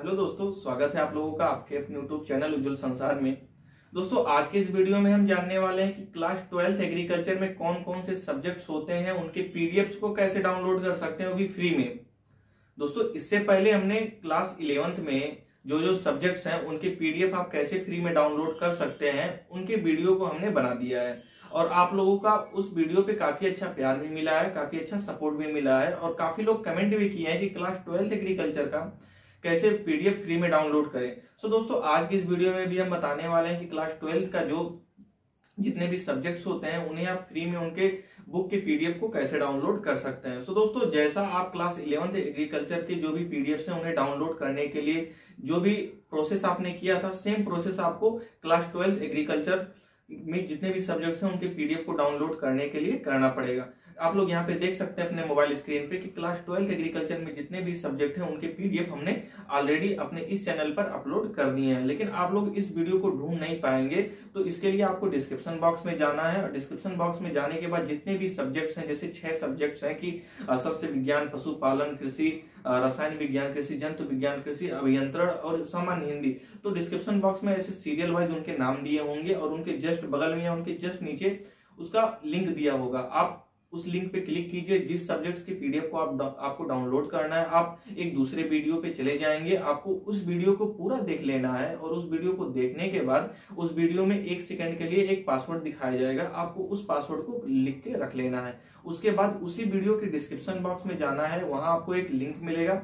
Hello दोस्तों, स्वागत है आप लोगों का आपके अपने यूट्यूब चैनल उज्जवल संसार में। दोस्तों, आज के इस वीडियो में हम जानने वाले हैं कि क्लास 12th एग्रीकल्चर में कौन कौन से सब्जेक्ट्स होते हैं, उनके पीडीएफ्स को कैसे डाउनलोड कर सकते हैं, वो भी फ्री में। दोस्तों, इससे पहले हमने क्लास 11th में जो जो सब्जेक्ट्स हैं उनके पीडीएफ आप कैसे फ्री में डाउनलोड कर सकते हैं, उनके वीडियो को हमने बना दिया है। और आप लोगों का उस वीडियो पे काफी अच्छा प्यार भी मिला है, काफी अच्छा सपोर्ट भी मिला है और काफी लोग कमेंट भी किए हैं कि क्लास 12th एग्रीकल्चर का कैसे पीडीएफ फ्री में डाउनलोड करें। सो दोस्तों, आज की इस वीडियो में भी हम बताने वाले हैं कि क्लास 12th का जो जितने भी सब्जेक्ट्स होते हैं उन्हें आप फ्री में उनके बुक के पीडीएफ को कैसे डाउनलोड कर सकते हैं। सो दोस्तों, जैसा आप क्लास 11th एग्रीकल्चर के जो भी पीडीएफ हैं उन्हें डाउनलोड करने के लिए जो भी प्रोसेस आपने किया था, सेम प्रोसेस आपको क्लास 12th एग्रीकल्चर में जितने भी सब्जेक्ट्स हैं उनके पीडीएफ को डाउनलोड करने के लिए करना पड़ेगा। आप लोग यहाँ पे देख सकते हैं अपने मोबाइल स्क्रीन पे कि क्लास 12th एग्रीकल्चर में जितने भी सब्जेक्ट हैं उनके पीडीएफ हमने ऑलरेडी अपने इस चैनल पर अपलोड कर दिए हैं। लेकिन आप लोग इस वीडियो को ढूंढ नहीं पाएंगे, तो इसके लिए आपको डिस्क्रिप्शन बॉक्स में जाना है और डिस्क्रिप्शन बॉक्स में जाने के बाद जितने भी सब्जेक्ट्स हैं, जैसे 6 सब्जेक्ट्स हैं कि सस्य विज्ञान, पशुपालन, कृषि, रसायन विज्ञान कृषि, जंतु विज्ञान कृषि, अभियंत्रण और सामान्य हिंदी, तो डिस्क्रिप्शन बॉक्स में ऐसे सीरियल वाइज उनके नाम दिए होंगे और उनके जस्ट बगल में या उनके जस्ट नीचे उसका लिंक दिया होगा। आप उस लिंक पे क्लिक कीजिए। जिस सब्जेक्ट्स के पीडीएफ को आपको डाउनलोड करना है, आप एक दूसरे वीडियो पे चले जाएंगे। आपको उस वीडियो को पूरा देख लेना है और उस वीडियो को देखने के बाद उस वीडियो में 1 सेकंड के लिए एक पासवर्ड दिखाया जाएगा। आपको उस पासवर्ड को लिख के रख लेना है। उसके बाद उसी वीडियो के डिस्क्रिप्शन बॉक्स में जाना है, वहां आपको एक लिंक मिलेगा,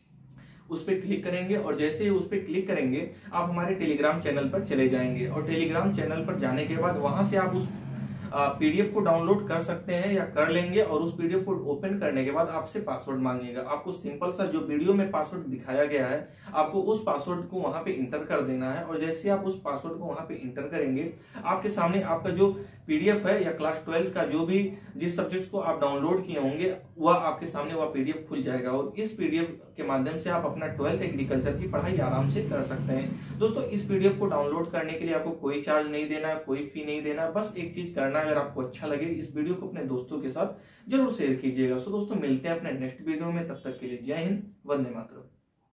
उस पर क्लिक करेंगे और जैसे ही उस पर क्लिक करेंगे आप हमारे टेलीग्राम चैनल पर चले जाएंगे और टेलीग्राम चैनल पर जाने के बाद वहां से आप उस पीडीएफ को डाउनलोड कर सकते हैं या कर लेंगे। और उस पीडीएफ को ओपन करने के बाद आपसे पासवर्ड मांगेगा। आपको सिंपल सा जो वीडियो में पासवर्ड दिखाया गया है, आपको उस पासवर्ड को वहां पे इंटर कर देना है और जैसे आप उस पासवर्ड को वहां पे इंटर करेंगे, आपके सामने आपका जो पीडीएफ है या क्लास 12th का जो भी जिस सब्जेक्ट को आप डाउनलोड किए होंगे वह आपके सामने वह पीडीएफ खुल जाएगा और इस पीडीएफ के माध्यम से आप अपना 12th एग्रीकल्चर की पढ़ाई आराम से कर सकते हैं। दोस्तों, इस पीडीएफ को डाउनलोड करने के लिए आपको कोई चार्ज नहीं देना, कोई फी नहीं देना। बस एक चीज करना है, अगर आपको अच्छा लगे इस वीडियो को अपने दोस्तों के साथ जरूर शेयर कीजिएगा। सो दोस्तों, मिलते हैं अपने नेक्स्ट वीडियो में। तब तक के लिए जय हिंद, वंदे मातरम।